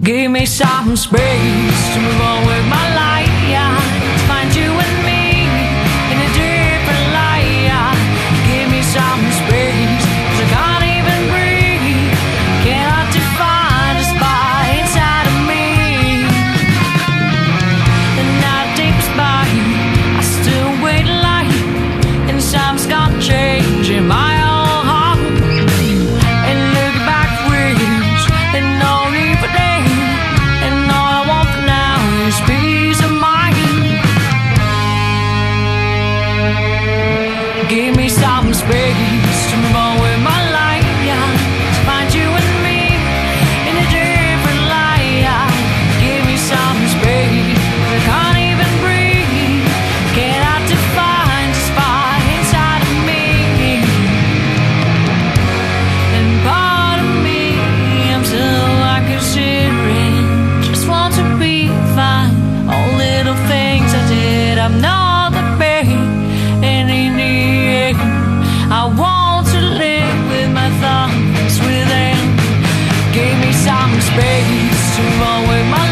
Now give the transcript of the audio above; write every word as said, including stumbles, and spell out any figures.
Give me some space to move on with my life, yeah. To find you and me in a different light, yeah. Give me some space, 'cause I can't even breathe. Cannot define the spot inside of me. The night dips by, I still wait light, and time's got change in my own heart. And look back ways, and no need for days. Peace of mind. Give me some space to move on with my life, yeah. To find you and me in a different light, yeah. Give me some space, I can't even breathe. Cannot define the spot inside of me. And part of me, I'm still like considering, just want to be fine. All little things I did, I'm not the pain. And in the end, I want to live with my thoughts within. Give me some space to roll with my